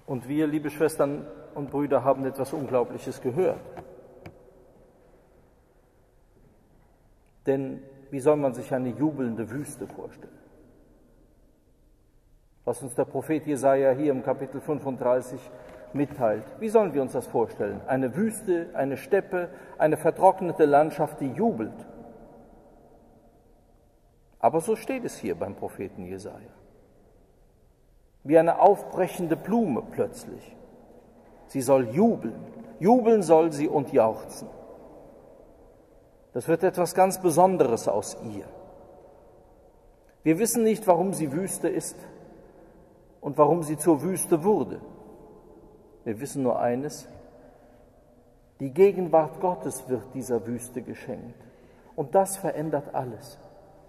Und wir, liebe Schwestern und Brüder, haben etwas Unglaubliches gehört. Denn wie soll man sich eine jubelnde Wüste vorstellen? Was uns der Prophet Jesaja hier im Kapitel 35 mitteilt. Wie sollen wir uns das vorstellen? Eine Wüste, eine Steppe, eine vertrocknete Landschaft, die jubelt. Aber so steht es hier beim Propheten Jesaja. Wie eine aufbrechende Blume plötzlich. Sie soll jubeln. Jubeln soll sie und jauchzen. Das wird etwas ganz Besonderes aus ihr. Wir wissen nicht, warum sie Wüste ist und warum sie zur Wüste wurde. Wir wissen nur eines: Die Gegenwart Gottes wird dieser Wüste geschenkt. Und das verändert alles.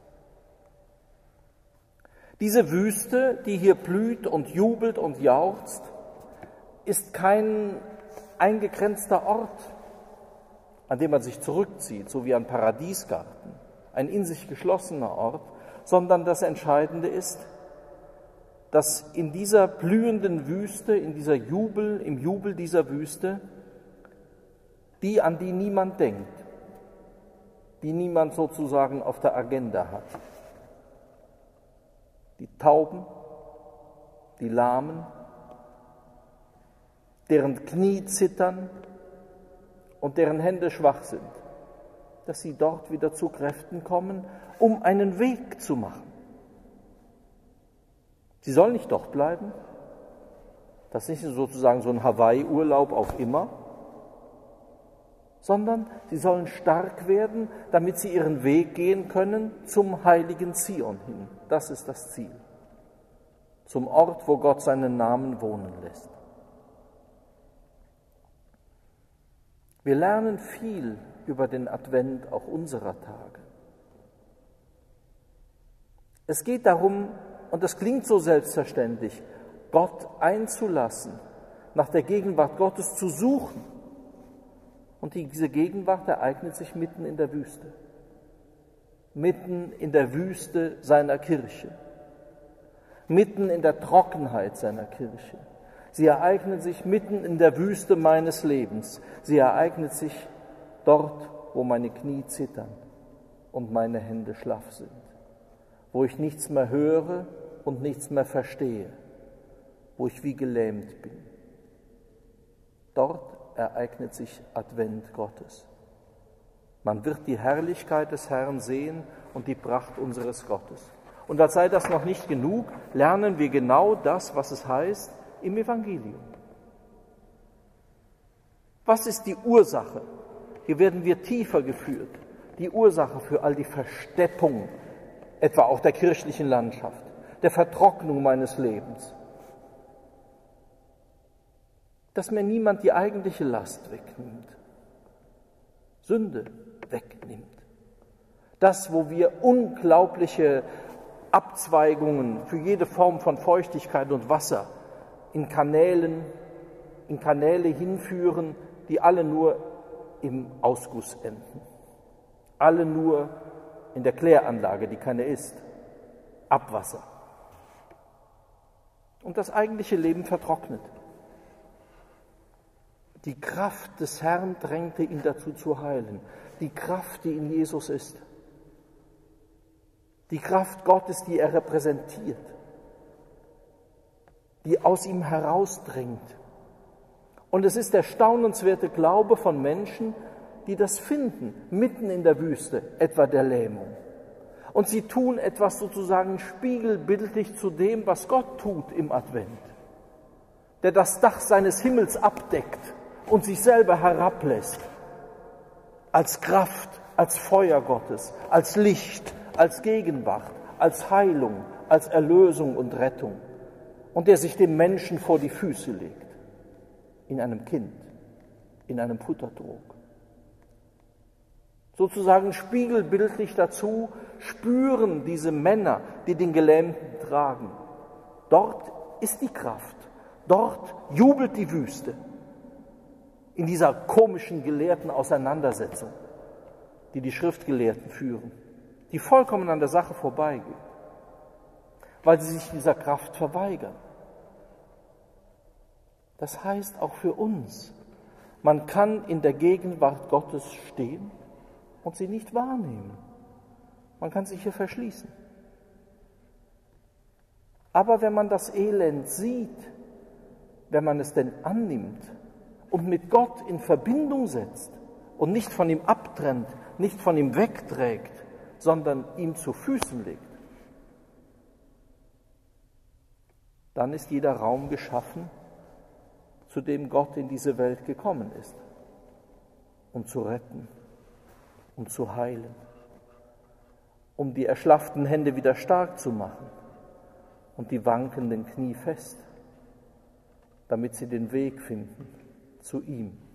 Diese Wüste, die hier blüht und jubelt und jauchzt, ist kein eingegrenzter Ort, an dem man sich zurückzieht, so wie ein Paradiesgarten, ein in sich geschlossener Ort, sondern das Entscheidende ist, dass in dieser blühenden Wüste, im Jubel dieser Wüste, an die niemand denkt, die niemand sozusagen auf der Agenda hat. Die Tauben, die Lahmen, deren Knie zittern und deren Hände schwach sind, dass sie dort wieder zu Kräften kommen, um einen Weg zu machen. Sie sollen nicht dort bleiben, das ist nicht sozusagen so ein Hawaii-Urlaub auf immer, sondern sie sollen stark werden, damit sie ihren Weg gehen können zum heiligen Zion hin. Das ist das Ziel. Zum Ort, wo Gott seinen Namen wohnen lässt. Wir lernen viel über den Advent auch unserer Tage. Es geht darum, und das klingt so selbstverständlich, Gott einzulassen, nach der Gegenwart Gottes zu suchen. Und diese Gegenwart ereignet sich mitten in der Wüste. Mitten in der Wüste seiner Kirche. Mitten in der Trockenheit seiner Kirche. Sie ereignet sich mitten in der Wüste meines Lebens. Sie ereignet sich dort, wo meine Knie zittern und meine Hände schlaff sind. Wo ich nichts mehr höre und nichts mehr verstehe. Wo ich wie gelähmt bin. Dort ereignet sich Advent Gottes. Man wird die Herrlichkeit des Herrn sehen und die Pracht unseres Gottes. Und als sei das noch nicht genug, lernen wir genau das, was es heißt im Evangelium. Was ist die Ursache? Hier werden wir tiefer geführt. Die Ursache für all die Versteppung, etwa auch der kirchlichen Landschaft, der Vertrocknung meines Lebens. Dass mir niemand die eigentliche Last wegnimmt, Sünde wegnimmt. Das, wo wir unglaubliche Abzweigungen für jede Form von Feuchtigkeit und Wasser in Kanäle hinführen, die alle nur im Ausguss enden. Alle nur in der Kläranlage, die keine ist. Abwasser. Und das eigentliche Leben vertrocknet. Die Kraft des Herrn drängte ihn dazu zu heilen. Die Kraft, die in Jesus ist. Die Kraft Gottes, die er repräsentiert. Die aus ihm herausdringt. Und es ist der staunenswerte Glaube von Menschen, die das finden, mitten in der Wüste, etwa der Lähmung. Und sie tun etwas sozusagen spiegelbildlich zu dem, was Gott tut im Advent. Der das Dach seines Himmels abdeckt und sich selber herablässt, als Kraft, als Feuer Gottes, als Licht, als Gegenwart, als Heilung, als Erlösung und Rettung. Und der sich dem Menschen vor die Füße legt, in einem Kind, in einem Futtertrog. Sozusagen spiegelbildlich dazu spüren diese Männer, die den Gelähmten tragen. Dort ist die Kraft, dort jubelt die Wüste. In dieser komischen gelehrten Auseinandersetzung, die die Schriftgelehrten führen, die vollkommen an der Sache vorbeigeht, weil sie sich dieser Kraft verweigern. Das heißt auch für uns, man kann in der Gegenwart Gottes stehen und sie nicht wahrnehmen. Man kann sich hier verschließen. Aber wenn man das Elend sieht, wenn man es denn annimmt und mit Gott in Verbindung setzt und nicht von ihm abtrennt, nicht von ihm wegträgt, sondern ihm zu Füßen legt, dann ist jeder Raum geschaffen, zu dem Gott in diese Welt gekommen ist, um zu retten, um zu heilen, um die erschlafften Hände wieder stark zu machen und die wankenden Knie fest, damit sie den Weg finden zu ihm.